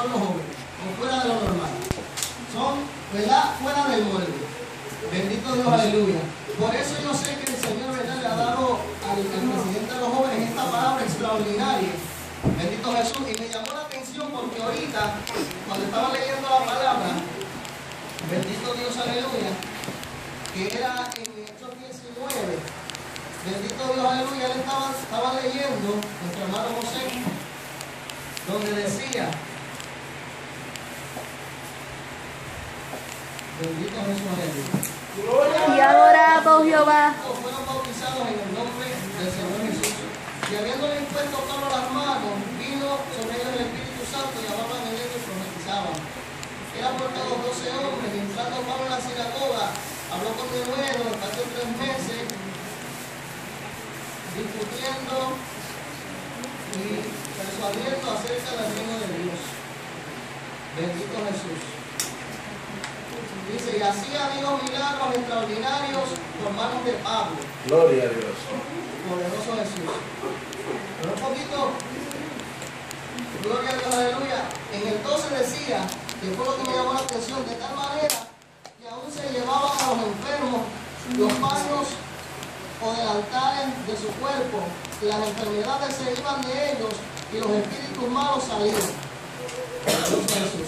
son los jóvenes, o fuera de lo normal. Son, ¿verdad?, fuera del molde. Bendito Dios, aleluya. Por eso yo sé que el Señor, ¿verdad?, le ha dado al presidente de los jóvenes esta palabra extraordinaria. Bendito Jesús. Y me llamó la atención porque ahorita, cuando estaba leyendo la palabra, bendito Dios, aleluya, que era en Hechos 19, bendito Dios, aleluya, él estaba leyendo, nuestro hermano José, donde decía, bendito Jesús, aleluya. Y adoramos Jehová. Fueron bautizados en el nombre del Señor Jesús. Y habiéndole impuesto Pablo las manos, vino sobre ellos el Espíritu Santo y hablaban en ellos y profetizaban. Eran portados 12 hombres, y entrando Pablo en la sinagoga, habló con denuedo, casi 3 meses, discutiendo y persuadiendo acerca del reino de Dios. Bendito Jesús. Dice, y hacía Dios milagros extraordinarios por manos de Pablo. Gloria a Dios. Poderoso Jesús. Pero un poquito, gloria a Dios, aleluya. En el 12 decía, que fue lo que me llamó la atención, de tal manera que aún se llevaban a los enfermos los paños o delantares de su cuerpo, y las enfermedades se iban de ellos, y los espíritus malos salían. Poderoso Jesús.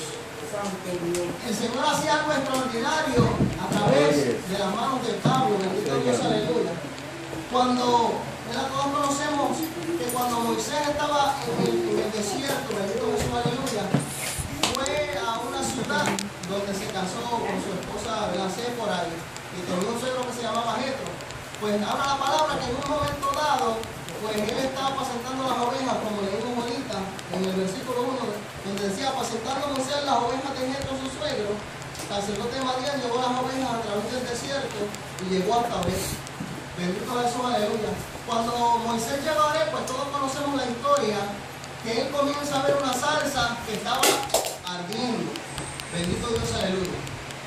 El Señor hacía algo extraordinario a través de las manos de Pablo, bendito Dios, aleluya. Cuando, todos conocemos que cuando Moisés estaba en el desierto, bendito Jesús, aleluya, fue a una ciudad donde se casó con su esposa Séfora y tenía un suegro que se llamaba Jetro. Pues habla la palabra que en un momento dado, pues él estaba apacentando las ovejas, como leímos ahorita en el versículo 1, donde decía, apacentando Moisés las ovejas de Jetro su suegro, el sacerdote Madián llevó las ovejas a través del desierto y llegó hasta Oreb. Bendito Jesús, aleluya. Cuando Moisés llegó a Oreb, pues todos conocemos la historia, que él comienza a ver una salsa que estaba ardiendo. Bendito Dios, aleluya.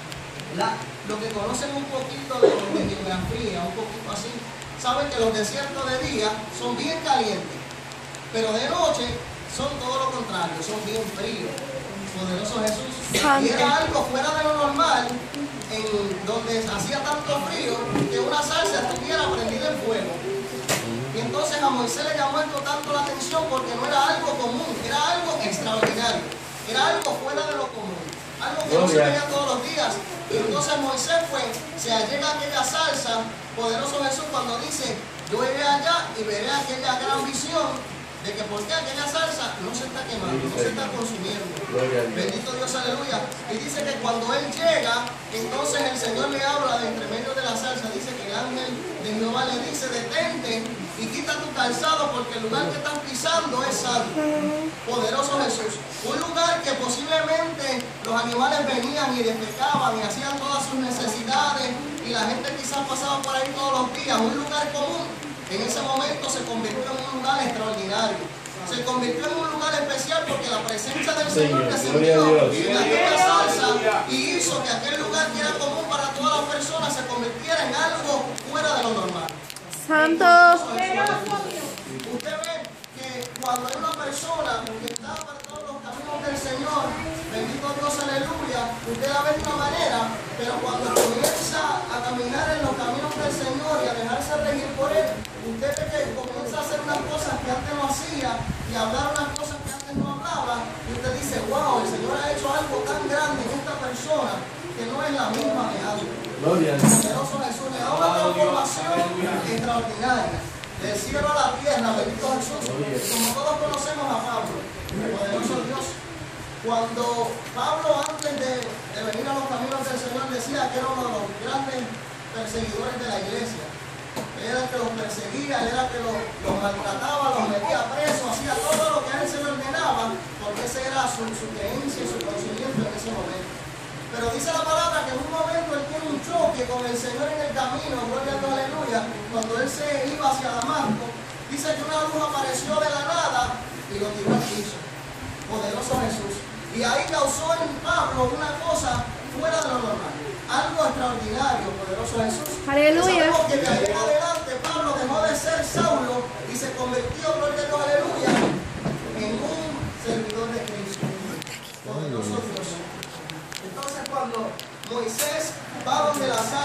Lo que conocen un poquito de geografía, un poquito así, saben que los desiertos de día son bien calientes, pero de noche son todo lo contrario, son bien fríos. Poderoso Jesús. Y era algo fuera de lo normal, en donde hacía tanto frío que una salsa estuviera prendida en fuego. Y entonces a Moisés le llamó esto tanto la atención porque no era algo común, era algo extraordinario, era algo fuera de lo común, algo que no se veía todos los días. Y entonces Moisés se allega a aquella salsa, poderoso Jesús, cuando dice, yo iré allá y veré aquella gran visión de que por qué aquella salsa no se está quemando, no se está consumiendo. Bendito Dios, aleluya. Y dice que cuando él llega, entonces el Señor le habla de entre medio de la salsa. Dice que el ángel de Jehová le dice, detente y quita tu calzado porque el lugar que estás pisando es santo. Poderoso Jesús. Un lugar que posiblemente los animales venían y defecaban y hacían todas sus necesidades y la gente quizás pasaba por ahí todos los días. Un lugar común. En ese momento se convirtió en un lugar extraordinario. Se convirtió en un lugar especial porque la presencia del Señor descendió en aquella salsa y hizo que aquel lugar que era común para todas las personas se convirtiera en algo fuera de lo normal. Santo. Usted ve que cuando hay una persona que está apartado de los caminos del Señor, bendito Dios, aleluya, usted la ve de una manera, pero cuando comienza a caminar en los caminos del Señor y a dejarse regir por Él, usted ve que comienza a hacer unas cosas que antes no hacía y a hablar unas cosas que antes no hablaba, y usted dice, wow, el Señor ha hecho algo tan grande en esta persona que no es la misma de antes. Poderoso Jesús, le da una transformación extraordinaria. Del cielo a la tierra, bendito Jesús. Como todos conocemos a Pablo, poderoso Dios. Cuando Pablo, antes de venir a los caminos del Señor, decía que era uno de los grandes perseguidores de la iglesia. Era el que los perseguía, era el que los maltrataba, los metía presos, hacía todo lo que a él se le ordenaba, porque esa era su creencia y su conocimiento en ese momento. Pero dice la palabra que en un momento él tiene un choque con el Señor en el camino, gloria a Dios, aleluya, cuando él se iba hacia Damasco, dice que una luz apareció de la nada y lo tiró al piso. Poderoso Jesús. Y ahí causó en Pablo una cosa fuera de lo normal, algo extraordinario, poderoso Jesús. Aleluya. Sabemos que de ahí en adelante Pablo dejó de ser Saulo y se convirtió, gloria a Dios, aleluya, en un servidor de Cristo.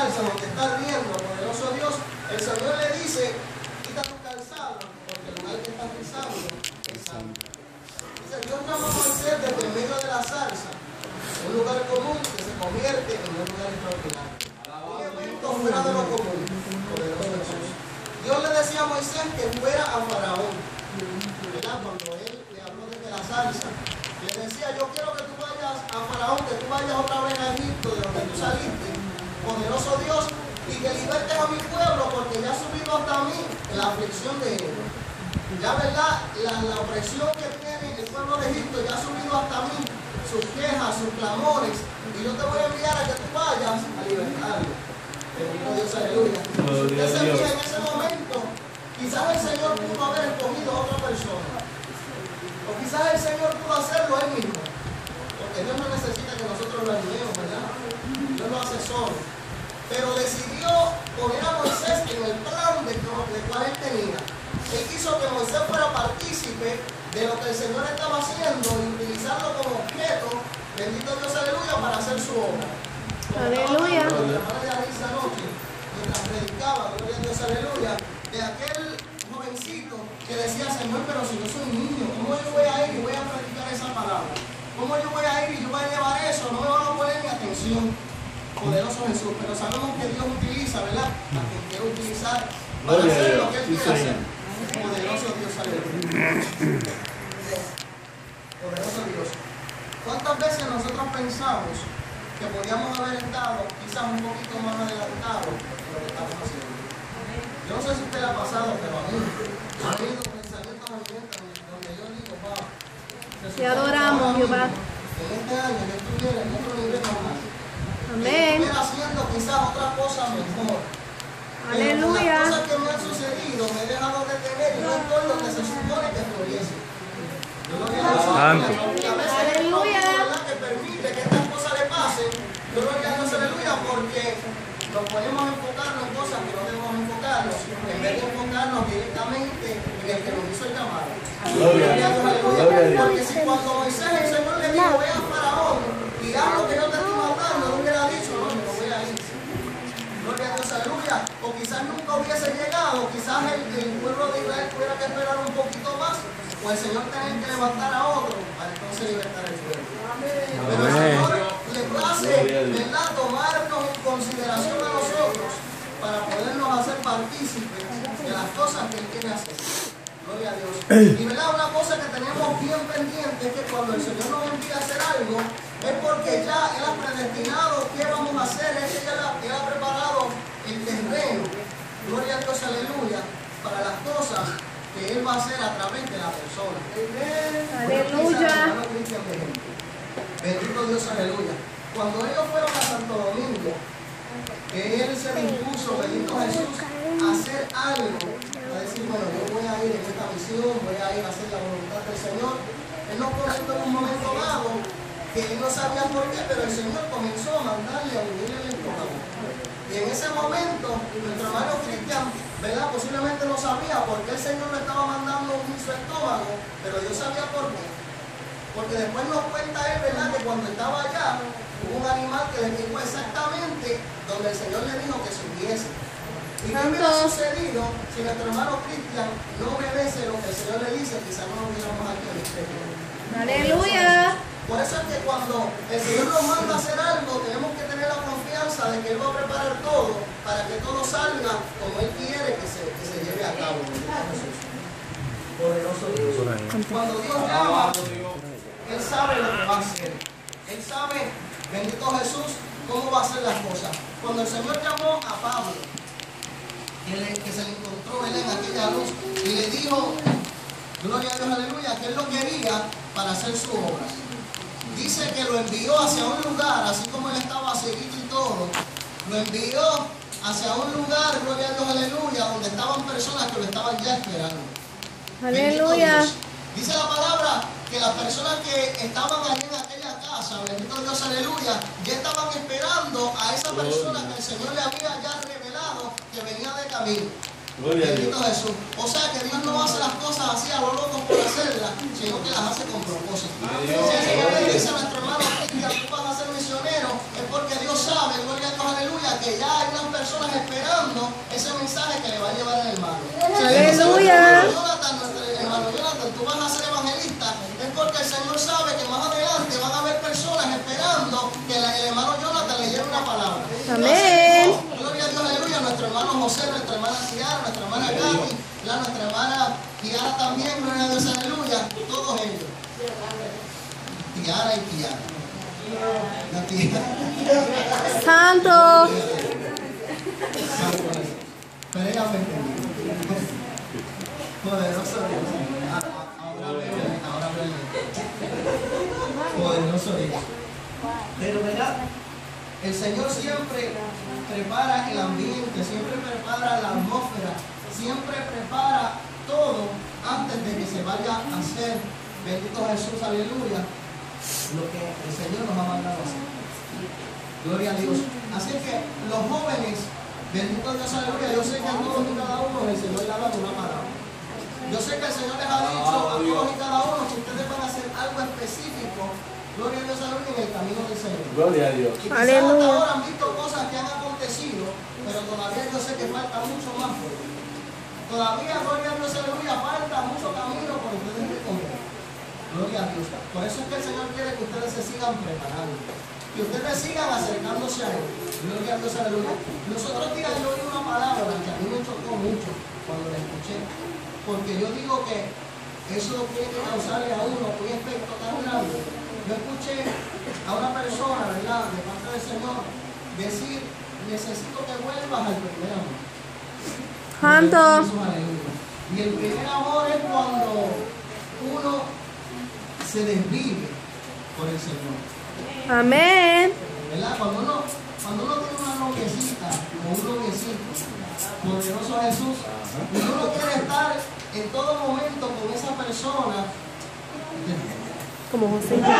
salsa, donde está ardiendo, poderoso Dios, el Señor le dice, quita tu calzado, porque el lugar que estás pisando es santo. Dice, Dios llama a Moisés desde el medio de la salsa, un lugar común que se convierte en un lugar extraordinario. Un evento fuera de lo común, poderoso Jesús. Dios le decía a Moisés que fuera a Faraón, ¿verdad? Cuando él le habló desde la salsa, le decía, yo quiero que tú vayas a Faraón, que tú vayas otra vez a Egipto, de donde tú saliste, poderoso Dios, y que libertes a mi pueblo, porque ya ha subido hasta mí la aflicción de ellos. Ya, ¿verdad? La opresión que tiene el pueblo de Egipto ya ha subido hasta mí, sus quejas, sus clamores, y yo te voy a enviar a que tú vayas a libertarlo. Bendito Dios, aleluya. Usted se fija en ese momento, quizás el Señor pudo haber escogido a otra persona. O quizás el Señor pudo hacerlo él mismo. Porque Dios no necesita que nosotros lo ayudemos, ¿verdad? Dios lo hace solo. Pero decidió poner a Moisés en el plan de cual él tenía. Él quiso que Moisés fuera partícipe de lo que el Señor estaba haciendo y utilizarlo como objeto, bendito Dios, aleluya, para hacer su obra. Aleluya. La hermana de Arisa anoche, mientras predicaba, gloria a Dios, aleluya, de aquel jovencito que decía, Señor, pero si yo soy un niño, ¿cómo yo voy a ir y voy a predicar esa palabra? ¿Cómo yo voy a ir y yo voy a llevar eso? No me van a poner ni atención. Poderoso Jesús, pero sabemos que Dios utiliza, ¿verdad? A quien quiere utilizar para hacer lo que Él quiere hacer. Poderoso Dios, aleluya. Poderoso Dios. ¿Cuántas veces nosotros pensamos que podíamos haber estado quizás un poquito más adelantados de lo que estamos haciendo? Yo no sé si usted le ha pasado, pero a mí ha habido pensamientos donde yo digo, wow, Te adoramos, Jehová. en este año yo estuviera en otro nivel más. Amén. Estuviera haciendo quizás otra cosa mejor. Aleluya. Las cosas que me han sucedido me he dejado de tener y no estoy donde se supone que estuviese. A veces Aleluya. ¿verdad? Que permite que estas cosas le pasen. Gloria a Dios, aleluya, porque nos podemos enfocarnos en cosas que no debemos enfocarnos, en vez de enfocarnos directamente en el que nos hizo el llamado. Gloria a Dios, aleluya. Porque si cuando Moisés el Señor le dijo, ve a Faraón y haz lo que yo te estoy mandando, no hubiera dicho, no, yo no voy a ir. Gloria a Dios, aleluya. O quizás nunca hubiese llegado, quizás el pueblo de Israel tuviera que esperar un poquito más, o el Señor tenía que levantar a otro para entonces libertar el pueblo. Pero el Señor le place, ¿verdad?, tomarnos en consideración a nosotros para podernos hacer partícipes de las cosas que Él quiere hacer. Gloria a Dios. Y verdad, una cosa que tenemos bien pendiente es que cuando el Señor nos envía a hacer algo, es porque ya Él ha predestinado qué vamos a hacer, es que Él ha preparado el terreno. Gloria a Dios, aleluya, para las cosas que Él va a hacer a través de la persona. Aleluya. Bendito Dios, aleluya. Cuando ellos fueron a Santo Domingo, que Él se dispuso, bendito Jesús, a hacer algo, a decir, bueno, yo voy a ir en esta misión, voy a ir a hacer la voluntad del Señor. Él nos comentó en un momento dado que Él no sabía por qué, pero el Señor comenzó a mandarle a unirle el estómago. Y en ese momento, nuestro hermano Cristian, ¿verdad?, posiblemente no sabía por qué el Señor le estaba mandando un su estómago, pero Dios sabía por qué. Porque después nos cuenta él, ¿verdad?, que cuando estaba allá, hubo un animal que le picó exactamente donde el Señor le dijo que subiese. ¿Y qué hubiera sucedido si nuestro hermano Cristian no obedece lo que el Señor le dice? Quizás no lo hubiéramos aquí en este día. Aleluya. Por eso es que cuando el Señor nos manda a hacer algo, tenemos que tener la confianza de que Él va a preparar todo para que todo salga como Él quiere que se lleve a cabo. Poderoso Dios. Cuando Dios llama, Él sabe lo que va a hacer. Él sabe, bendito Jesús, cómo va a hacer las cosas. Cuando el Señor llamó a Pablo, que se le encontró en aquella luz y le dijo, gloria a Dios, aleluya, que Él lo quería para hacer su obra. Dice que lo envió hacia un lugar, así como Él estaba seguido y todo, lo envió hacia un lugar, gloria a Dios, aleluya, donde estaban personas que lo estaban ya esperando. Aleluya. Dice la palabra que las personas que estaban allí en aquella casa, bendito Dios, aleluya, ya estaban esperando a esa persona que el Señor le había ya revelado que venía de camino. Bendito Jesús. O sea que Dios no hace las cosas así a lo loco por hacerlas, sino que las hace con propósito. Si el Señor le dice a nuestro hermano Cristian, tú vas a ser misionero, es porque Dios sabe, gloria a Dios, aleluya, que ya hay unas personas esperando ese mensaje que le va a llevar el hermano. Aleluya. Hermano Jonathan, tú vas a ser evangelista, es porque el Señor sabe que más adelante van a haber personas esperando que el hermano Jonathan le lleve una palabra. Amén. Gloria a Dios, aleluya. Nuestro hermano José, nuestra hermana Ciara, nuestra hermana Gaby, nuestra hermana Kiara también, gloria a Dios, aleluya. Todos ellos. Kiara y Kiara. La Kiara. Santo. Pérégame. Poderoso Dios. Ahora veo. Poderoso Dios. Pero verdad, el Señor siempre prepara el ambiente, siempre prepara la atmósfera, siempre prepara todo antes de que se vaya a hacer, bendito Jesús, aleluya, lo que el Señor nos ha mandado a hacer. Gloria a Dios. Así que los jóvenes, bendito Dios, aleluya, yo sé que a todos y cada uno el Señor le ha dado una palabra. Yo sé que el Señor les ha dicho a todos y cada uno que ustedes van a hacer algo específico. Gloria a Dios, aleluya, en el camino del Señor. Gloria a Dios. Y quizás hasta ahora han visto cosas que han acontecido, pero todavía yo sé que falta mucho más. Todavía, gloria a Dios, aleluya, falta mucho camino por ustedes recorrer. Gloria a Dios. Por eso es que el Señor quiere que ustedes se sigan preparando, que ustedes sigan acercándose a Él. Gloria a Dios, aleluya. Los otros días yo oí una palabra que a mí me chocó mucho cuando la escuché, porque yo digo que eso tiene que causarle a uno un efecto tan grande. Yo escuché a una persona, ¿verdad?, de parte del Señor, decir, necesito que vuelvas al primer amor. Santo. Y el primer amor es cuando uno se desvive por el Señor. Amén. ¿Verdad? Cuando uno tiene una noviecita o un noviecito, poderoso Jesús, y uno quiere estar en todo momento con esa persona. Como José. Uno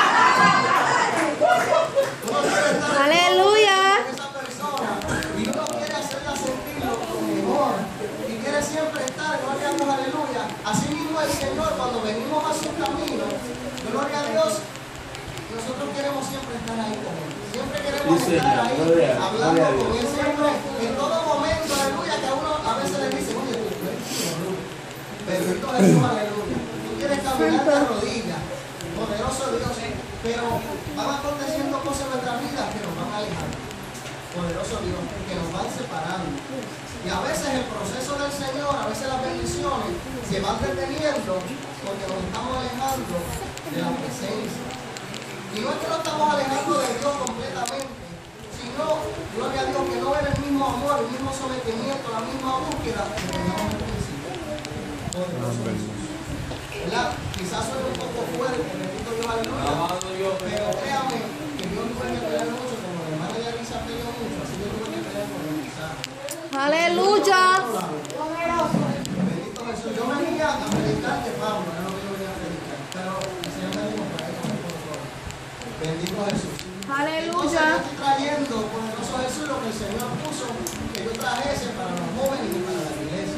quiere estar Aleluya. con esa persona y uno quiere hacerla sentir lo mejor y quiere siempre estar, gloria a Dios, aleluya. Así mismo el Señor, cuando venimos a su camino, gloria a Dios, nosotros queremos siempre estar ahí con Él. Siempre queremos estar ahí hablando con Él, siempre, en todo momento, aleluya, que a uno a veces le dice, oye, tú eres bendito Jesús, aleluya. Tú quieres caminar de rodillas. Poderoso Dios, pero van aconteciendo cosas en nuestra vida que nos van alejando. Poderoso Dios, que nos van separando. Y a veces el proceso del Señor, a veces las bendiciones se van deteniendo porque nos estamos alejando de la presencia. Y no es que nos estamos alejando de Dios completamente, sino, gloria a Dios, que no es el mismo amor, el mismo sometimiento, la misma búsqueda que teníamos al principio. Poderoso Dios. ¿Verdad? Quizás suene un poco fuerte, bendito Dios, aleluya, pero créame que Dios tuve que pelear mucho, como la hermana de Arisa peleó mucho, así yo tuve que pelear con él, quizás. Aleluya. Bendito Jesús, yo venía a predicar de Pablo, no lo que yo venía a predicar, pero el Señor me dijo, para eso por favor. Bendito Jesús. Aleluya. Entonces yo estoy trayendo, poderoso Jesús, lo que el Señor puso, que yo trajese para los jóvenes y para la iglesia.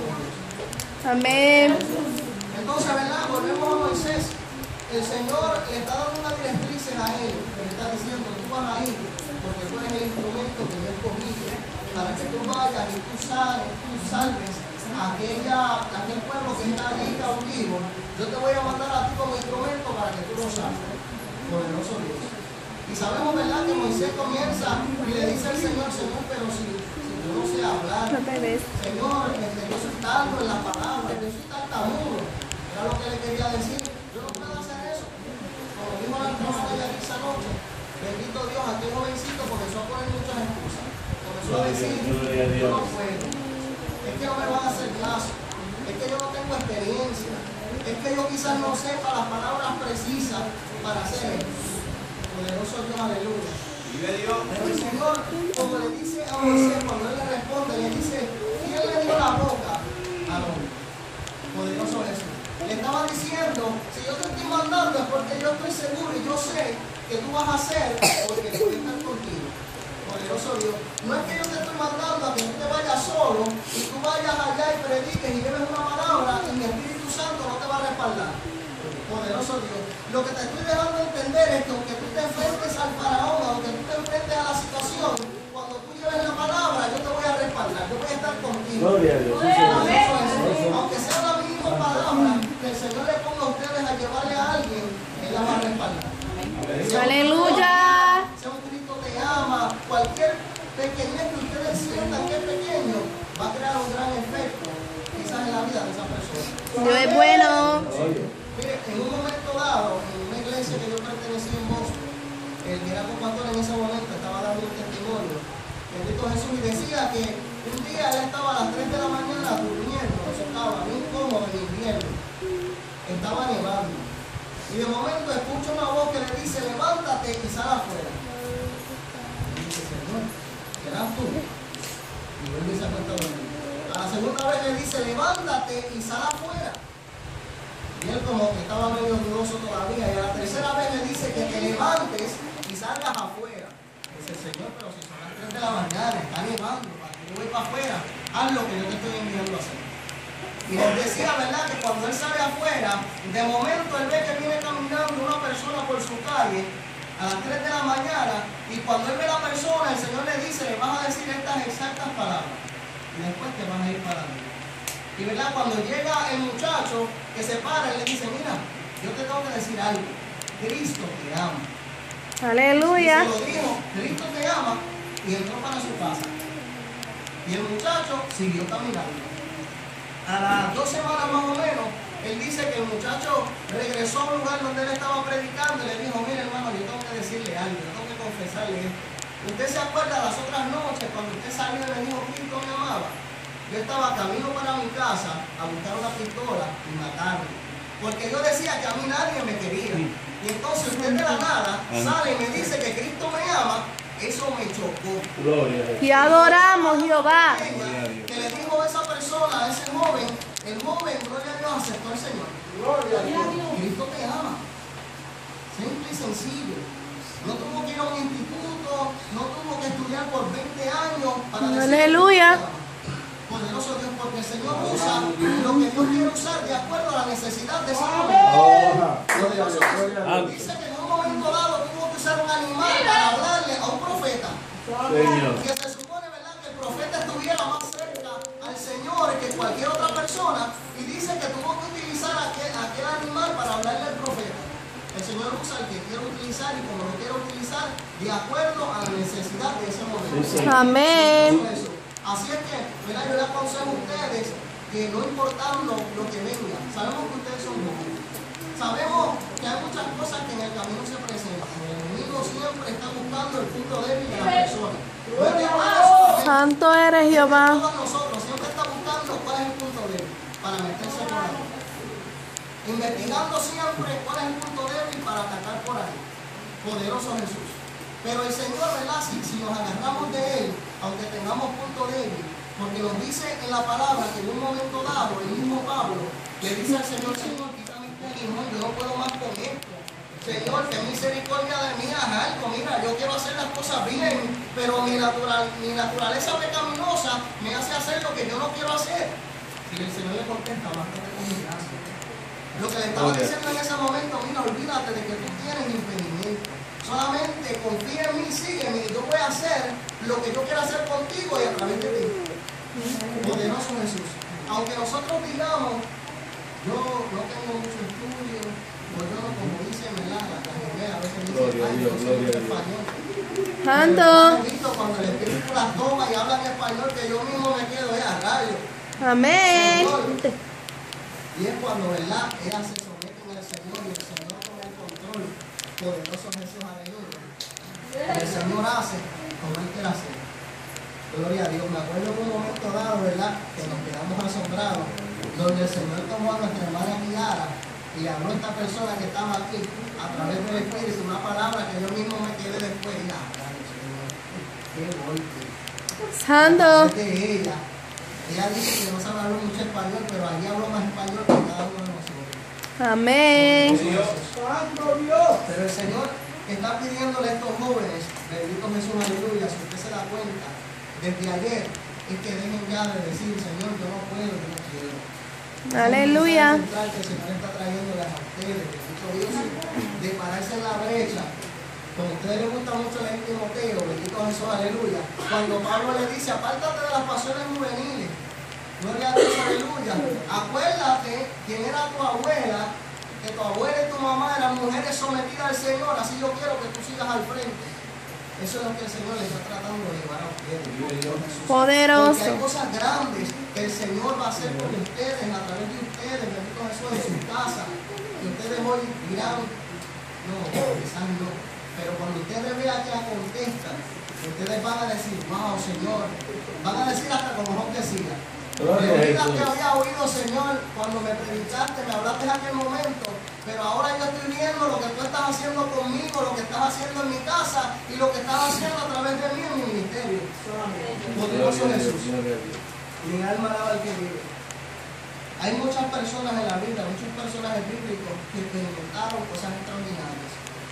Amén. Entonces, ¿verdad? Volvemos a Moisés. El Señor le está dando una directriz a él. Le está diciendo, tú vas a ir, porque tú eres el instrumento que yo escogí para que tú vayas y tú salves a aquel pueblo que está allí cautivo. Yo te voy a mandar a ti como instrumento para que tú lo salves. Poderoso Dios. Y sabemos, ¿verdad?, que Moisés comienza y le dice al Señor, Señor, pero si yo no sé hablar, Señor, yo soy tardo en la palabra, yo soy tartamudo. Era lo que le quería decir. Yo no puedo hacer eso. Como dijo la hermana de esa noche, bendito Dios, aquel jovencito comenzó a poner muchas excusas. Comenzó a decir, yo no puedo. Es que no me van a hacer caso. Es que yo no tengo experiencia. Es que yo quizás no sepa las palabras precisas para hacer esto. Poderoso Dios, aleluya. Pero el Señor, como le dice a Moisés, cuando él le responde, le dice, ¿quién le dio la boca al hombre? Poderoso Jesús. Le estaba diciendo, si yo te estoy mandando es porque yo estoy seguro y yo sé que tú vas a hacer porque yo voy a estar contigo. Poderoso Dios. No es que yo te estoy mandando a que tú te vayas solo y tú vayas allá y prediques y lleves una palabra y mi Espíritu Santo no te va a respaldar. Poderoso Dios. Lo que te estoy dejando entender es que aunque tú te enfrentes al faraón, aunque tú te enfrentes a la situación, cuando tú lleves Gloria a Dios. Aunque sea la misma palabra que el Señor le ponga a ustedes a llevarle a alguien, Él la va a respaldar. Aleluya. Sea un Cristo te ama, cualquier pequeñez que ustedes sientan que es pequeño, va a crear un gran efecto, quizás en la vida de esa persona. Dios es bueno. Mire, en un momento dado, en una iglesia que yo pertenecí en Boston, el liderazgo pastor en ese momento estaba dando un testimonio, bendito Jesús, y decía que un día él estaba a las 3 de la mañana durmiendo, estaba bien cómodo en invierno, estaba nevando, y de momento escucha una voz que le dice, levántate y sal afuera. Y dice, Señor, ¿serás tú? Y él dice, acuesta a dormir. A la segunda vez le dice, levántate y sal afuera. Y él como que estaba medio dudoso todavía. Y a la tercera vez le dice que te levantes y salgas afuera. Dice, Señor, pero si son las 3 de la mañana, está nevando, ¿para qué yo voy para afuera? Haz lo que yo te estoy enviando a hacer. Y les decía, ¿verdad?, que cuando él sale afuera, de momento él ve que viene caminando una persona por su calle a las 3 de la mañana, y cuando él ve a la persona, el Señor le dice, le vas a decir estas exactas palabras, y después te vas a ir para arriba. Y verdad, cuando llega el muchacho que se para, él le dice, mira, yo te tengo que decir algo, Cristo te ama. Aleluya. Y se lo dijo, Cristo te ama, y entró para su casa. Y el muchacho siguió caminando. A las 2 semanas más o menos, él dice que el muchacho regresó a un lugar donde él estaba predicando y le dijo, mire hermano, yo tengo que decirle algo, yo tengo que confesarle esto. ¿Usted se acuerda las otras noches cuando usted salió y me dijo, Cristo me amaba? Yo estaba camino para mi casa a buscar una pistola y matarme. Porque yo decía que a mí nadie me quería. Y entonces usted de la nada sale y me dice que Cristo me ama. Eso me chocó. Gloria a Dios. Y adoramos, Jehová. Que le dijo a esa persona, a ese joven, el joven, gloria a Dios, aceptó al Señor. Gloria a Dios. Cristo te ama. Simple y sencillo. No tuvo que ir a un instituto, no tuvo que estudiar por 20 años para decir. Aleluya. Poderoso Dios, porque el Señor usa lo que Dios quiere usar de acuerdo a la necesidad de ese momento. Poderoso Dios. Dice que en un momento dado tuvo que usar un animal para hablarle a un profeta. Señor. Que se supone, ¿verdad?, que el profeta estuviera más cerca al Señor que cualquier otra persona. Y dice que tuvo que utilizar aquel animal para hablarle al profeta. El Señor usa el que quiere utilizar y como lo quiere utilizar de acuerdo a la necesidad de ese momento. Amén. Así es que, mira, yo les aconsejo a ustedes que no importando lo que venga, sabemos que ustedes son jóvenes, sabemos que hay muchas cosas que en el camino se presentan. El enemigo siempre está buscando el punto débil de la persona. Santo eres, Jehová. Todos nosotros siempre está buscando cuál es el punto débil para meterse por ahí. Investigando siempre cuál es el punto débil para atacar por ahí. Poderoso Jesús. Pero el Señor, ¿verdad? Si nos agarramos de Él, aunque tengamos punto débil, porque nos dice en la palabra que en un momento dado, el mismo Pablo le dice al Señor, Señor, quítame este limón, yo no puedo más con esto. Señor, ten misericordia de mí, haz algo, mira, yo quiero hacer las cosas bien, pero mi naturaleza pecaminosa me hace hacer lo que yo no quiero hacer. Y el Señor le contesta, bástate con mi gracia. Lo que le estaba diciendo en ese momento, mira, olvídate de que tú tienes impedimento. Solamente confía en mí, sígueme y yo voy a hacer lo que yo quiero hacer contigo y a través de ti. Poderoso Jesús. Aunque nosotros digamos, yo no tengo mucho estudio, o yo no, como dice Melania, la gente a veces dice, ay, yo no sé mucho español. Santo. Cuando el Espíritu las toma y hablan español, que yo mismo me quedo a rayos. Amén. Y es cuando, ¿verdad?, ellas se someten al Señor y el Señor toma el control. Poderoso Jesús, aleluya. El Señor hace como Él quiere hacer. Gloria a Dios. Me acuerdo en un momento dado, ¿verdad?, que nos quedamos asombrados, donde el Señor tomó a nuestra hermana Kiara y habló a esta persona que estaba aquí a través del Espíritu, una palabra que yo mismo me quedé después y qué golpe. Santo. De ella dice que no sabe hablar mucho español, pero allí habló más español que cada uno de nosotros. Amén. ¡Santo Dios! Pero el Señor está pidiéndole a estos jóvenes, bendito Jesús, aleluya, si usted se da cuenta, desde ayer, es que dejen ya de decir, Señor, yo no puedo, yo no quiero. Aleluya. Que el Señor está trayéndoles a ustedes, bendito Dios, de pararse en la brecha. Como a ustedes les gusta mucho leer Timoteo, bendito Jesús, aleluya. Cuando Pablo le dice, apártate de las pasiones juveniles, Gloria a Dios, aleluya. Acuérdate quién era tu abuela, que tu abuela y tu mamá eran mujeres sometidas al Señor, así yo quiero que tú sigas al frente. Eso es lo que el Señor le está tratando de llevar a ustedes. Poderoso. Porque hay cosas grandes que el Señor va a hacer por ustedes, a través de ustedes, bendito Jesús, en su casa. Y ustedes hoy dirán, no, quizás no. Pero cuando ustedes vean que la contestan, ustedes van a decir, wow, Señor. Van a decir hasta como Job decía. Mira que había oído, Señor, cuando me predicaste, me hablaste en aquel momento, pero ahora yo estoy viendo lo que tú estás haciendo conmigo, lo que estás haciendo en mi casa y lo que estás haciendo a través de mí en mi ministerio. Poderoso Jesús. Mi alma alaba al que vive. Hay muchas personas en la Biblia, muchos personajes bíblicos que experimentaron cosas extraordinarias.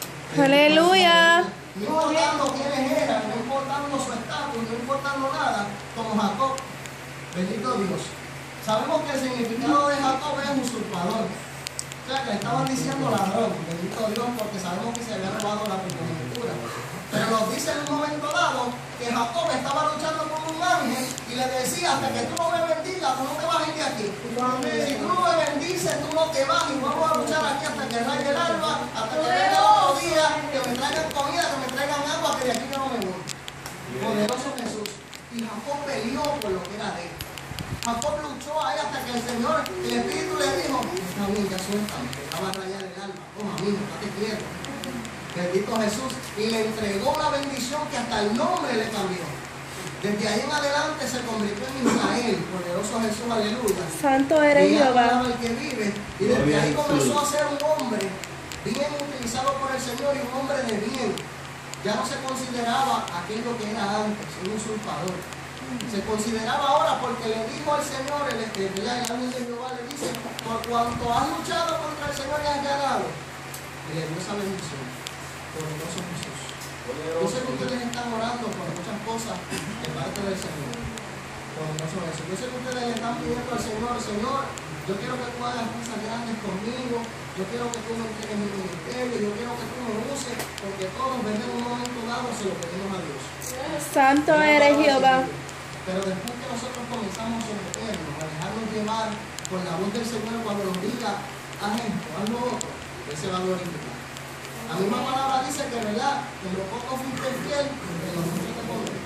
Aleluya. No importando quiénes eran, no importando su estatus, no importando nada, como Jacob. Bendito Dios. Sabemos que el significado de Jacob es usurpador. O sea, que le estaban diciendo ladrón. Bendito Dios, porque sabemos que se había robado la primogenitura. Pero nos dice en un momento dado que Jacob estaba luchando con un ángel y le decía, hasta que tú no me bendigas, tú no te vas a ir de aquí. Si tú no me bendices, tú no te vas y vamos a luchar aquí hasta que raye el alba, hasta que venga otro día, que me traigan comida, que me traigan agua, que de aquí yo no me voy. Poderoso Jesús. Y Jacob peleó por lo que era de él. Jacob luchó ahí hasta que el Señor, el Espíritu le dijo, está bien, ya suéltame, que acaba de rayar el alma. Toma, amigo, estate quieto. Bendito Jesús. Y le entregó una bendición que hasta el nombre le cambió. Desde ahí en adelante se convirtió en Israel. Poderoso Jesús, aleluya. Santo eres Jehová. El que vive. Y desde ahí comenzó a ser un hombre bien utilizado por el Señor y un hombre de bien. Ya no se consideraba aquello que era antes, un usurpador. Se consideraba ahora porque le dijo al Señor, el ángel de Jehová le dice, por cuanto has luchado contra el Señor y has ganado. Y le dio esa bendición. Poderoso Jesús. Yo sé que ustedes están orando por muchas cosas de parte del Señor. Poderoso Jesús. Yo sé que ustedes le están pidiendo al Señor, Señor, yo quiero que tú hagas cosas grandes conmigo, yo quiero que tú me entregues mi ministerio, yo quiero que tú me uses, porque todos en un momento dado se lo pedimos a Dios. Santo eres Jehová. Pero después que nosotros comenzamos a someternos, a dejarnos llevar por la voz del Señor cuando nos diga, haz esto, haz lo otro, Él se va a glorificar. La misma palabra dice que, ¿verdad? En lo poco fuiste fiel, en lo mucho te pondré.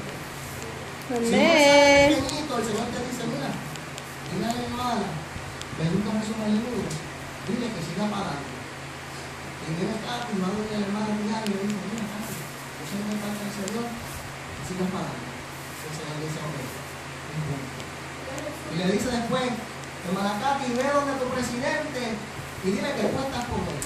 Si no eres pequeñito, el Señor te dice, mira, dile a la hermana, bendito Jesús, aleluya, dile que siga para adelante. Y viene acá, y va a ver a la hermana y le dice, mira, yo soy de parte del Señor, que siga para adelante. El Señor dice, ok. Y le dice después, hermana Katy, ve donde tu presidente y dile que tú estás con él.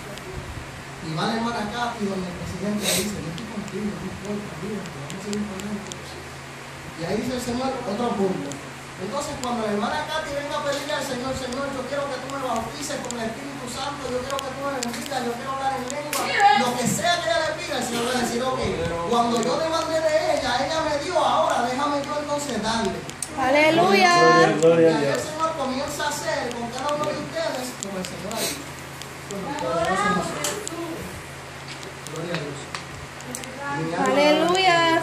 Y va la hermana Katy donde el presidente le dice, yo estoy contigo, no importa, mira, vamos a seguir con él. Y ahí dice el Señor otro punto. Entonces cuando la hermana Katy venga a pedirle al Señor, Señor, yo quiero que tú me bautices con el Espíritu Santo, yo quiero que tú me bendigas, yo quiero hablar en lengua, lo que sea que ella le pida, el Señor va a decir, ok, cuando yo demandé de ella me dio, ahora déjame yo entonces darle. Aleluya. Y ahí el Señor comienza a hacer con cada uno de ustedes como el Señor ha dicho. Gloria a Dios. Aleluya.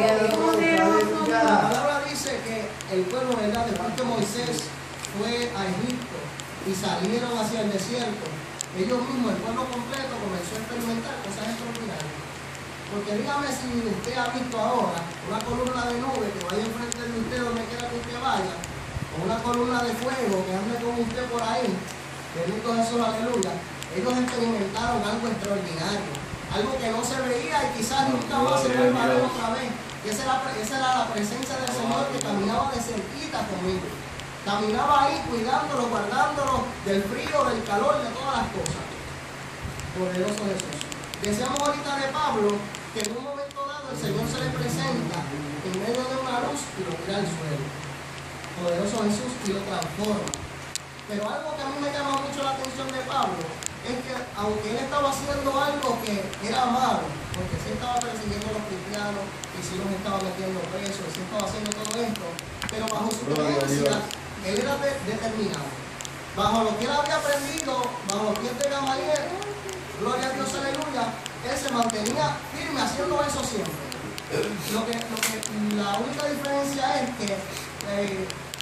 La palabra dice que el pueblo, ¿verdad?, después que Moisés fue a Egipto y salieron hacia el desierto, ellos mismos, el pueblo completo, comenzó a experimentar cosas extraordinarias. Porque dígame si usted ha visto ahora una columna de nube que vaya enfrente de usted donde quiera que usted vaya, o una columna de fuego que ande con usted por ahí, bendito Jesús, aleluya. Ellos experimentaron algo extraordinario, algo que no se veía y quizás nunca más se vuelva a ver otra vez. Y esa era la presencia del Señor que caminaba de cerquita conmigo. Caminaba ahí cuidándolo, guardándolo del frío, del calor, de todas las cosas. Poderoso Jesús. Decíamos ahorita de Pablo que en un momento dado el Señor se le presenta en medio de una luz y lo tira al suelo. Poderoso Jesús, y lo transforma. Pero algo que a mí me llama mucho la atención de Pablo es que aunque él estaba haciendo algo que era malo, porque sí estaba persiguiendo a los cristianos y sí los estaba metiendo presos, y sí estaba haciendo todo esto, pero bajo su creencia, él era determinado. Bajo lo que él había aprendido, bajo los pies de Gamaliel, gloria a Dios, aleluya, él se mantenía firme haciendo eso siempre. La única diferencia es que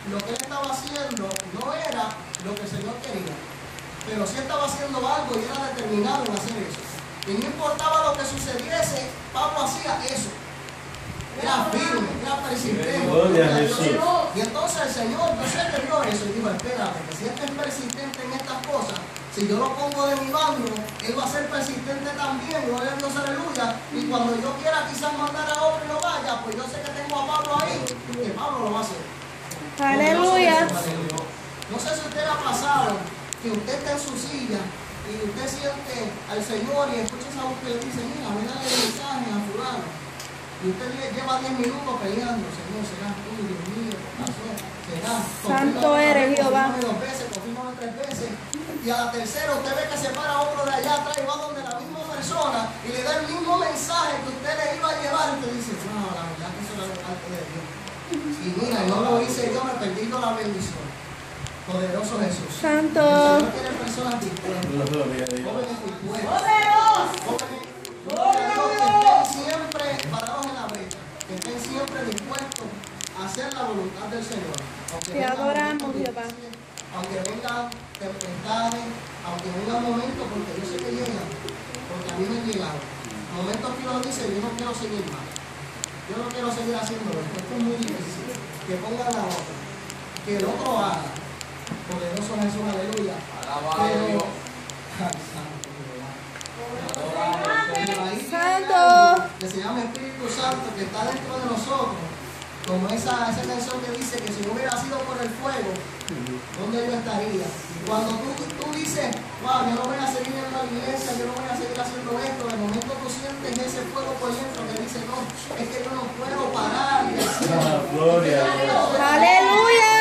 lo que él estaba haciendo no era lo que el Señor quería, pero sí estaba haciendo algo y era determinado en hacer eso. Y no importaba lo que sucediese, Pablo hacía eso. Era firme, era persistente. Y entonces el Señor, yo sé que vio eso y dijo, espérate, que si este es persistente en estas cosas, si yo lo pongo de mi bando, él va a ser persistente también, gloria a Dios, aleluya. Y cuando yo quiera quizás mandar a otro y no vaya, pues yo sé que tengo a Pablo ahí, que Pablo lo va a hacer. Aleluya. No sé si usted le ha pasado que usted está en su silla y usted siente al Señor y escucha esa voz que le dice, mira, voy a darle el mensaje a fulano. Y usted lleva 10 minutos peleando, Señor, será tú, Dios mío, ¿qué pasó? Será. Santo eres, Jehová. Confírmame 2 veces, confírmame 3 veces. Y a la tercera usted ve que se para otro de allá atrás y va donde la misma persona y le da el mismo mensaje que usted le iba a llevar. Y usted dice, no, la verdad que eso era de parte de Dios. Y mira, no lo hice yo, me perdí la bendición. Poderoso Jesús. Santo. El Señor quiere personas dispuestas. Jóvenes dispuestos. Jóvenes que estén siempre parados en la brecha. Que estén siempre dispuestos a hacer la voluntad del Señor. Te adoramos, Jehová. Aunque vengan tempestades, aunque vengan momentos, porque yo sé que llegan, porque a mí me han llegado. Momentos que uno dice, yo no quiero seguir más. Yo no quiero seguir haciéndolo. Esto es muy difícil. Que pongan la otra. Que el otro haga. Poderoso Jesús, aleluya. Pero, Santo. que se llama Espíritu Santo, que está dentro de nosotros, como esa canción que dice que si no hubiera sido por el fuego, ¿dónde yo estaría? Cuando tú dices, wow, yo no voy a seguir en la iglesia, yo no voy a seguir haciendo esto, de momento tú sientes ese fuego por dentro que dice, no, es que yo no puedo parar. Gloria. Aleluya.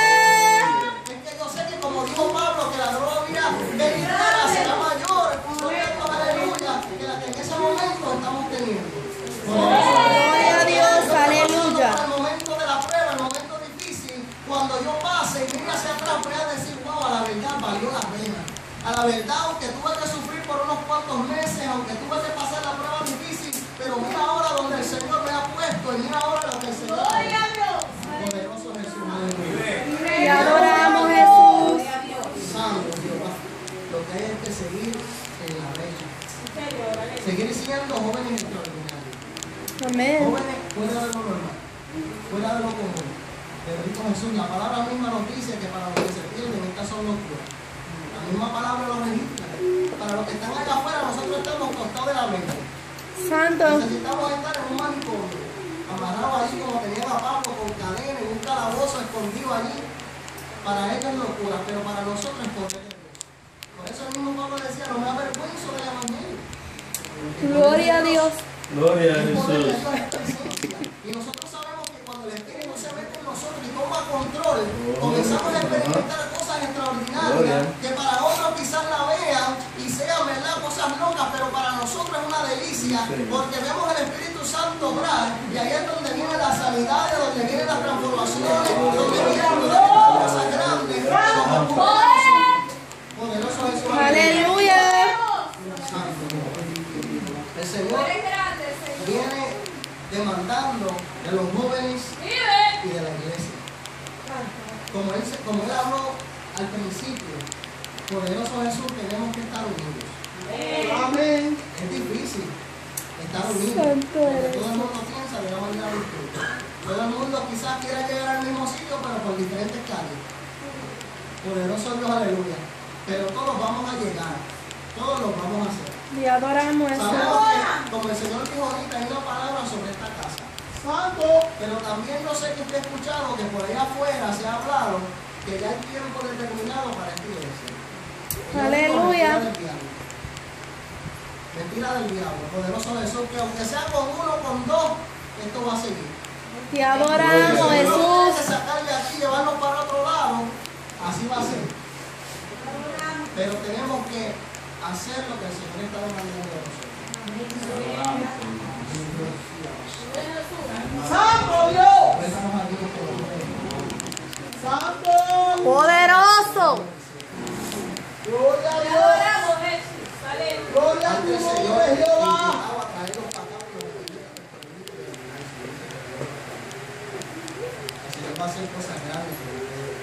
Es que yo sé que como dijo Pablo, que la gloria venidera será mayor, aleluya, que la que en ese momento estamos teniendo. Gloria a Dios, aleluya. El momento de la prueba, el momento difícil, cuando yo pase y mire hacia atrás, voy a decir, wow, a la verdad valió la pena. A la verdad, aunque tuve que sufrir por unos cuantos meses, aunque tuve que pasar la prueba difícil, pero mira ahora donde el Señor me ha puesto y mira ahora lo que el Señor ha hecho. Poderoso Jesús, aleluya. Te adoramos, Jesús. Santo Jehová, lo que hay es que seguir en la brecha. Seguir siendo jóvenes extraordinarios. Amén. Jóvenes fuera de lo normal, fuera de lo común. Bendito Jesús, la palabra misma nos dice que para los que se pierden, estas son locuras. La misma palabra lo registra. Para los que están allá afuera, nosotros estamos costados de la mente. Santo. Necesitamos estar en un manicomio, amarrados allí como tenían a Pablo con cadena, en un calabozo escondido allí. Para ellos es locura, pero para nosotros es poder de Dios. Por eso el mismo Pablo decía, no me avergüenzo del evangelio. Gloria a Dios. Gloria a El poder de Jesús. Dios es presencia. Y nosotros sabemos que cuando el Espíritu se mete en nosotros y toma control, comenzamos a experimentar cosas extraordinarias que para otros quizás la vean y sean, ¿verdad?, cosas locas, pero para nosotros es una delicia porque vemos el Espíritu Santo obrar y ahí es donde viene la sanidad, donde vienen las transformaciones, donde vienen las cosas grandes que nos ocurren. Poderoso Jesús. Aleluya. El Señor viene demandando de los jóvenes y de la iglesia. Como él habló al principio, poderoso Jesús, tenemos que estar unidos. Amén. Es difícil estar unidos. Santo Porque eres. todo el mundo piensa de una manera distinta. Todo el mundo quizás quiera llegar al mismo sitio, pero por diferentes calles. Poderoso Dios, aleluya. Pero todos vamos a llegar. Todos lo vamos a hacer. Te adoramos, Sabemos Jesús. que, como el Señor dijo ahorita, hay una palabra sobre esta casa. Santo. Pero también yo sé que usted ha escuchado que por allá afuera se ha hablado que ya hay tiempo determinado para esta iglesia. Aleluya. Mentira del diablo. Poderoso Jesús, que aunque sea con uno o con dos, esto va a seguir. Te adoramos, Si uno tiene Jesús. que sacarle aquí y llevarlo para otro lado, así va a ser. Pero tenemos que hacer lo que el Señor está demandando de nosotros. ¡Santo Dios! ¡Santo! Poderoso. ¡Gloria a Dios! ¡Gloria a tu nombre, Jehová! El Señor va a hacer cosas grandes.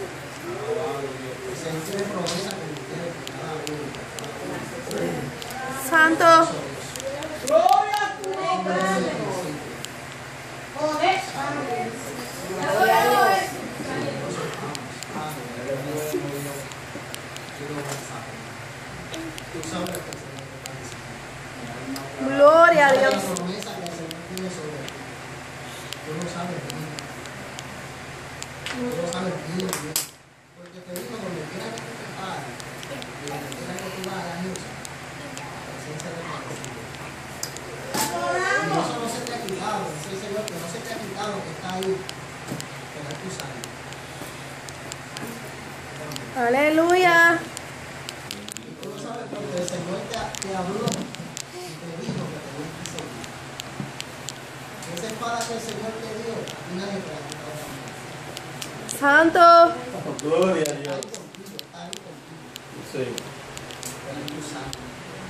Gloria a Dios. La promesa que el Señor tiene sobre ti. Tú no sabes bien. Tú no sabes bien. Porque te digo, donde quiera que tú te pares, y donde quiera que tú vayas, la presencia de Dios. Y eso no se te ha quitado, dice el Señor, que no se te ha quitado, que está ahí. Que no es tu sangre. Aleluya. Y tú lo sabes porque el Señor te habló y te dijo que tenías que seguir. Esa espada que el Señor te dio, a ti nadie te la ha quitado también. Santo. Gloria a Está ahí Dios. contigo, está ahí contigo. Sí. Pero es tu sangre.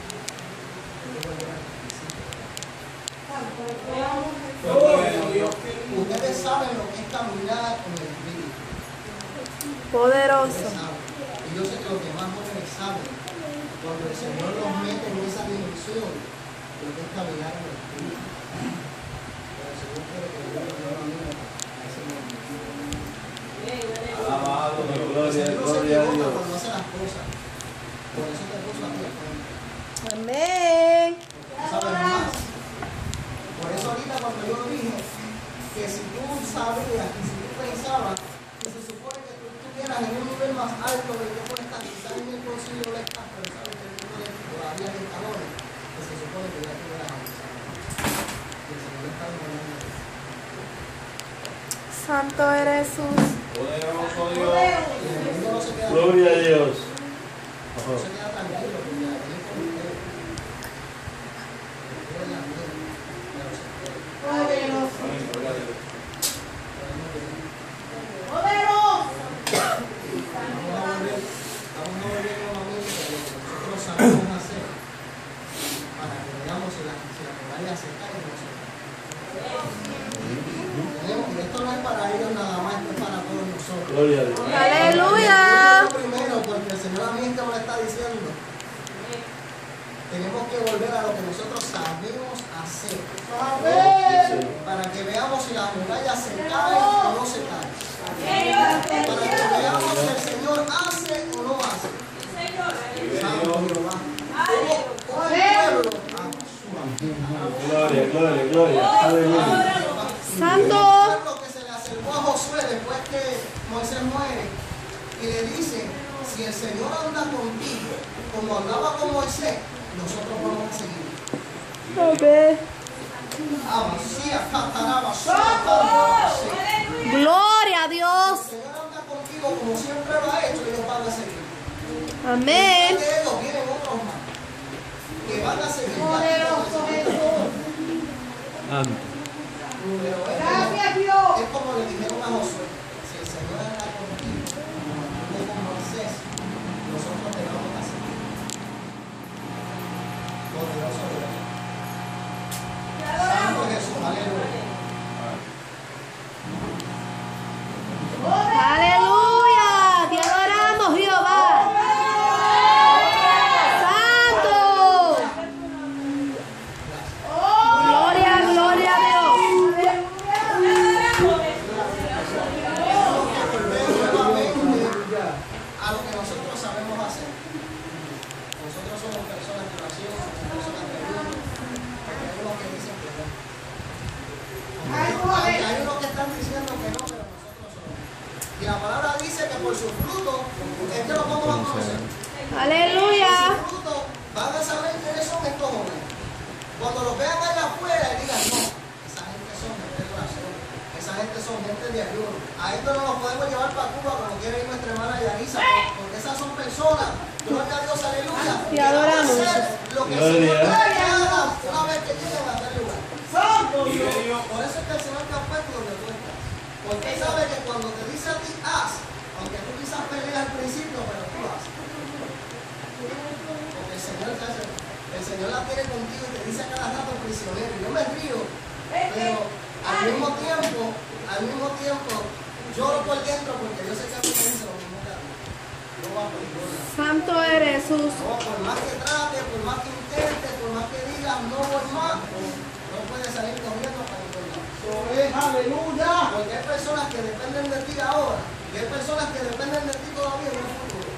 Ustedes saben lo que es caminar con el Espíritu. Poderoso. Ustedes saben. Y yo sé que los demás jóvenes saben. Cuando el Señor los mete en esa dimensión, lo que es caminar con el Espíritu. Pero el Señor quiere que yo lo camine a ese momento. Alabado, El gloria, Señor no se gloria a equivoca Dios. cuando hace las cosas. Por eso te puso a ti al frente. Amén. Tú sabes más. Por eso ahorita cuando yo dije que si tú sabías y si tú pensabas que se supone que tú estuvieras en un nivel más alto del que tú estás, quizás en el concilio no estás, pero sabes que tú todavía hay escalones que se supone que ya estuvieras avanzado. Y el Señor está demandando eso. Santo eres Jesús. Poderoso Dios. Y el mundo no se queda Gloria a Dios. no se queda tranquilo porque la tiene con usted. Porque la tiene, pero se puede. Vamos a volver nuevamente a lo que nosotros sabemos hacer para que veamos si la muralla se cae o no se cae. Y esto no es para ellos nada más, esto es para todos nosotros. Gloria a Dios. Aleluya. Primero, porque el Señor a mí me lo está diciendo. Tenemos que volver a lo que nosotros sabemos hacer. Para que veamos si la muralla se cae o no se cae. Para que veamos si el Señor hace o no hace. Santo Jehová. ¿Cómo el pueblo? Gloria, gloria, gloria. Aleluya. Santo. El pueblo que se le acercó a Josué después que Moisés muere y le dice, si el Señor anda contigo como andaba con Moisés, nosotros vamos a seguir. Amén. Gloria a Dios. El Señor anda contigo como siempre lo ha hecho y ellos van a seguir. Amén. Después de ellos vienen otros más que van a seguir. Pero es como le dijeron a Josué, si el Señor anda contigo como anduvo con Moisés, nosotros te vamos a seguir. Poderoso Dios. Santo Jesús, aleluya. Aleluya. Te adoramos, Jehová. Santo. Gloria, gloria a Dios. Nuevamente a lo que nosotros sabemos hacer. Nosotros somos personas de oración, somos personas de ayuno, porque hay unos que dicen que no. Hay unos que están diciendo que no, pero nosotros somos. Y la palabra dice que por su fruto es que lo vamos a conocer. Aleluya. Por su fruto van a saber quiénes son estos jóvenes. Cuando los vean allá afuera y digan, no, esa gente son gente de oración, esa gente son gente de ayuno. A esto no los podemos llevar para Cuba como quiere ir nuestra hermana Yarisa, porque esas son personas, gloria a Dios, aleluya, Te adoramos. que van a hacer lo que el Señor quiere que hagan una vez que lleguen a aquel lugar. Por eso es que el Señor te ha puesto donde tú estás. Porque Él sabe que cuando te dice a ti, haz, aunque tú quizás peleas al principio, pero tú haces. Porque el Señor te hace. El Señor la tiene contigo y te dice a cada rato prisionero. Yo me río, pero al mismo tiempo, lloro por dentro porque yo sé que a mí me dice lo mismo que a mí. No va a perdonar. Santo eres Jesús. No, por más que trate, por más que intente, por más que digas no voy más, no puedes salir corriendo para perdonar. Aleluya. Porque hay personas que dependen de ti ahora y hay personas que dependen de ti todavía en el futuro.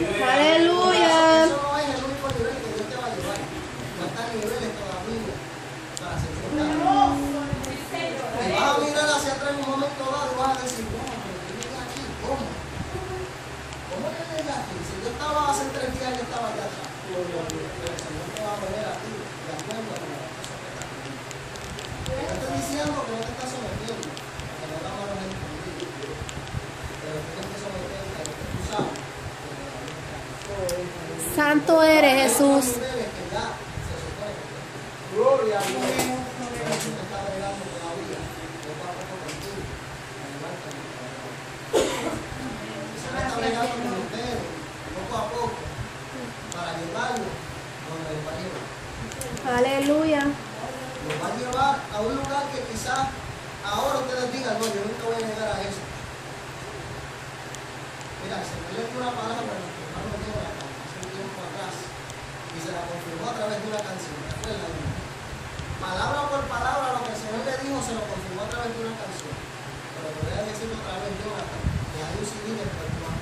Aleluya. Eso no es el único nivel que Dios te va a llevar. No están niveles todavía. Santo eres Jesús. Gloria a Dios. Jesús te está bregando todavía. Poco a poco contigo. Se me está bregando con ustedes, poco a poco, para llevarlo donde les va a llevar. Aleluya. Los va a llevar a un lugar que quizás ahora ustedes digan, no, yo nunca voy a llegar a eso. Mira, se me dio una palabra que mi hermano dio hace un tiempo atrás y se la confirmó a través de una canción. ¿Te acuerdas? Palabra por palabra lo que el Señor le dijo se lo confirmó a través de una canción. Pero te voy a decirlo otra vez, Jonathan, que hay un CD de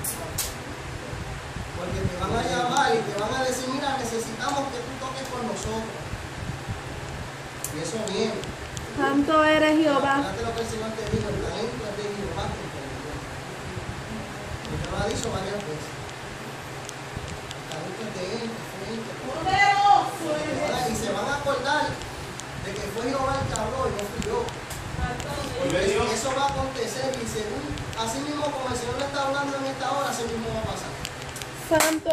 porque te van a llamar y te van a decir, mira, necesitamos que tú toques con nosotros. Y eso viene. Santo eres Jehová. Fíjate lo que el Señor te dijo, el talento es de Jehová que te lo dio. Y te lo ha dicho varias veces. El talento es de Él, fue Él que te lo dio. Y se van a acordar de que fue Jehová el que habló y no fui yo. Porque eso va a acontecer y según, así mismo como el Señor le está hablando en esta hora, así mismo va a pasar. Santo.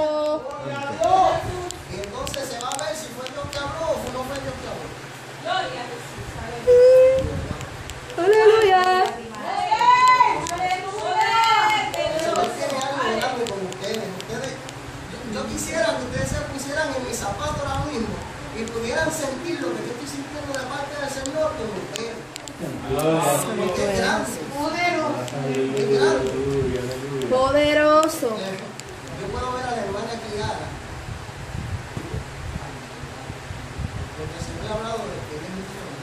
Y entonces se va a ver si fue Dios que habló o no fue Dios que habló. Aleluya. El Señor tiene algo grande con ustedes. Yo quisiera que ustedes se pusieran en mis zapatos ahora mismo y pudieran sentir lo que yo estoy sintiendo de parte del Señor con ustedes. Porque es grande. Es grande. Poderoso. Yo puedo ver a la hermana Kiara. Porque el Señor ha hablado de que ella es misionera.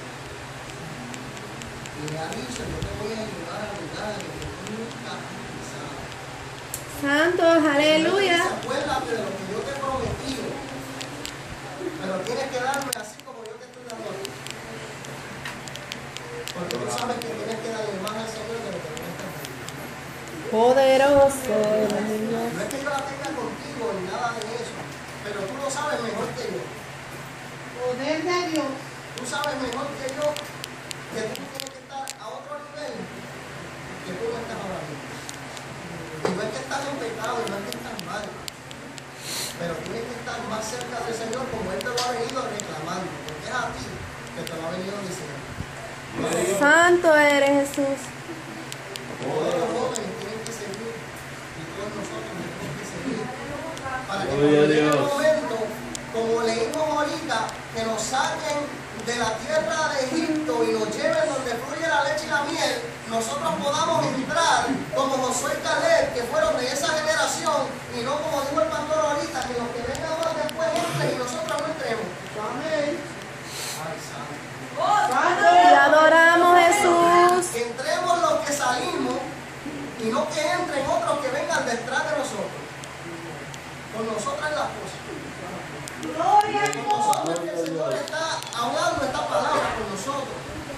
Y me ha dicho, yo te voy a ayudar a lugares que tú nunca has pisado. Santos, aleluya. Acuérdate de lo que yo te he prometido. Pero tienes que darme así como yo te estoy dando a ti. Porque tú sabes que tienes que darle más al Señor de lo que tú me estás dando. Poderoso. No es que yo la tenga contigo ni nada de eso, pero tú lo sabes mejor que yo. Poder de Dios. Tú sabes mejor que yo que tú tienes que estar a otro nivel que tú no estás ahora mismo. Y no es que estás en pecado, no es que estás mal, pero tienes que estar más cerca del Señor como Él te lo ha venido reclamando, porque es a ti que te lo ha venido diciendo. Santo eres Jesús. Todos los jóvenes tienen que seguir y todos nosotros tenemos que seguir para que Gloria a cuando llegue el Dios. momento, como leímos ahorita, que nos saquen de la tierra de Egipto y nos lleven donde fluye la leche y la miel, nosotros podamos entrar como Josué y Caleb, que fueron de esa generación, y no como dijo el pastor ahorita, que los que vengan más después entren y nosotros no entremos. Amén. Ay, santo. Te adoramos, Jesús. Que entremos los que salimos y no que entren otros que vengan detrás de nosotros. Con nosotros es la cosa. Con nosotros es que el Señor está hablando esta palabra con nosotros.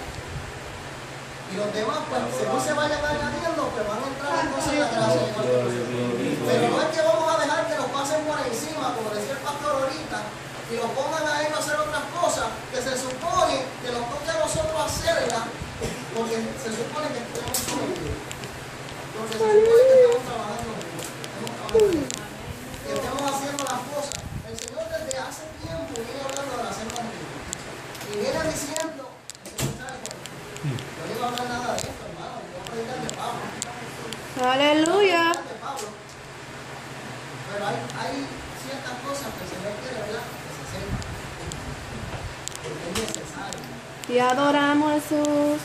Y los demás, pues, según se vayan añadiendo, pues van a entrar entonces en la gracia de Dios. Pero no es que vamos a dejar que nos pasen por encima, como decía el pastor ahorita, y nos pongan a ellos a hacer otras cosas que se supone que nos toque a nosotros hacerlas, porque se supone que estemos sometidos. Porque se supone que estamos trabajando juntos, que estemos haciendo las cosas. El Señor desde hace tiempo viene hablando de hacer las cosas. Y viene diciendo, el Señor sabe por qué. Yo no iba a hablar nada de esto, hermano, yo voy a predicar de Pablo. Aleluya. De Pablo. Pero hay ciertas cosas que el Señor quiere, ¿verdad? Que se sepan. Porque es necesario. Te adoramos, Jesús.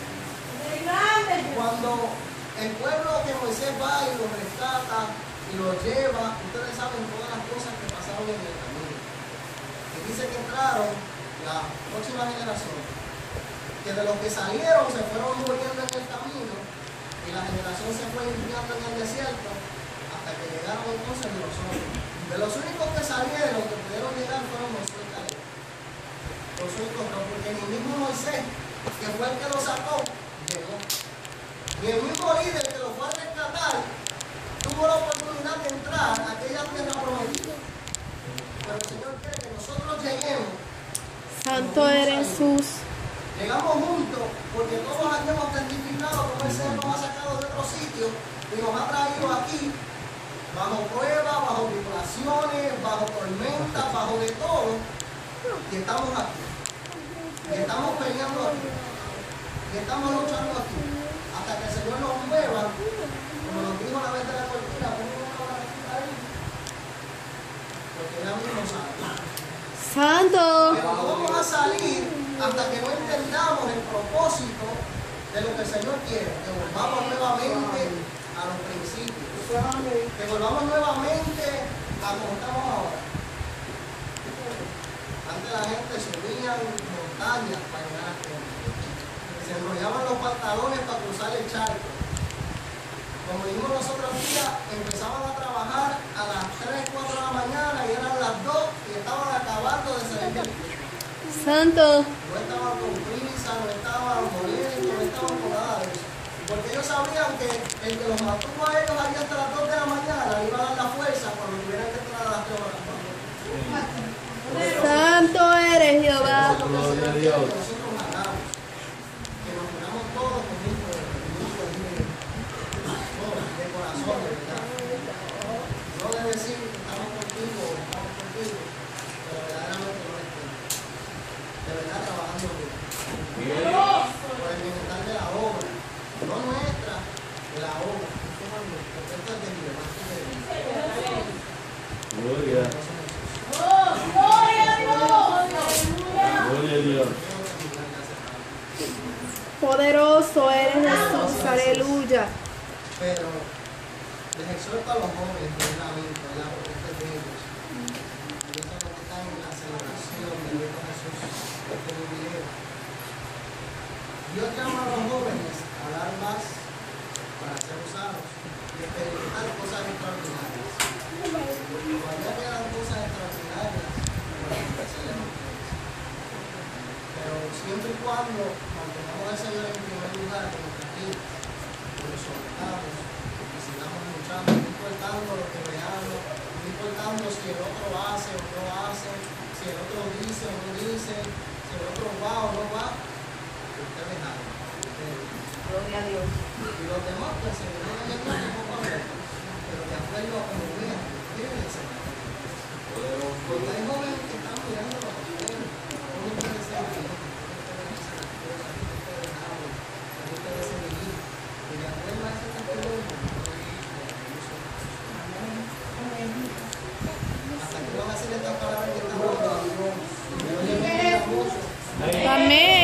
Cuando el pueblo que Moisés va y lo rescata y lo lleva, ustedes saben todas las cosas que pasaron en el camino. Y dice que entraron la próxima generación, que de los que salieron se fueron muriendo en el camino y la generación se fue enfriando en el desierto hasta que llegaron entonces los otros. De los únicos que salieron, que pudieron llegar, fueron Josué y Caleb. Los únicos no, porque ni mismo Moisés, que fue el que lo sacó, llegó. Y el mismo líder que lo fue a rescatar tuvo la oportunidad de entrar a aquella tierra prometida. Pero el Señor quiere que nosotros lleguemos. Santo eres Jesús. Llegamos juntos porque todos aquí hemos testificado cómo el Señor nos ha sacado de otro sitio y nos ha traído aquí. Y bajo pruebas, bajo tribulaciones, bajo tormentas, bajo de todo, y estamos aquí. Y estamos peleando aquí. Y estamos luchando aquí. Hasta que el Señor nos mueva, como nos dijo una vez de la cortina, pongo una barrita ahí. Porque ya mismo sale. Santo. Pero no vamos a salir hasta que no entendamos el propósito de lo que el Señor quiere. Que volvamos nuevamente a los principios. Que volvamos nuevamente a como estamos ahora. Antes la gente subía montañas para llegar a Cristo. Se enrollaban los pantalones para cruzar el charco. Como dijimos los otros días, empezaban a trabajar a las 3, 4 de la mañana y eran las 2 y estaban acabando de salir del piso. Santo. No estaban con prisa, no estaban moliendo, no estaban con nada de eso. Porque ellos sabían que el que los mantuvo a ellos ahí hasta las 2 de la mañana le iba a dar la fuerza cuando tuvieran que entrar a las 3 horas. Santo eres Jehová. Eso es lo que el Señor quiere que nosotros hagamos. Que nos unamos todos con un de corazón, de verdad. No de decir que estamos contigo, pero verdaderamente no es tiempo. De verdad trabajando bien. Por el bienestar de la obra. No nuestra, de la obra. Porque esto es de mi hermano. Gloria. Gloria a Dios. Poderoso eres Jesús. Aleluya. Pero les exhorto a los jóvenes primeramente, ¿verdad? Porque esto es de ellos. Ellos son los que están en la celebración de nuestro Jesús, este jubileo. Dios llama a los jóvenes a dar más para ser usados y experimentar cosas extraordinarias. Todavía quedan cosas extraordinarias para ofrecerles a ustedes. Pero siempre y cuando mantengamos al Señor en primer lugar en nuestras vidas, nos soltamos y sigamos luchando, no importando lo que veamos, no importando si el otro hace o no hace, si el otro dice o no dice, si el otro va o no va, ustedes hagan. Gloria a Dios. Y los demás pues seguirán ayudando poco a poco, pero de acuerdo a como vean, miren el Señor. Porque hay jóvenes que están mirando los ustedes, cómo ustedes se ven, cómo ustedes hacen las cosas, cómo ustedes hablan, cómo ustedes se dirigen. Y de acuerdo a ese testimonio, hasta que van a hacer estas palabras que estamos hablando. Y Dios les bendiga mucho. Amén.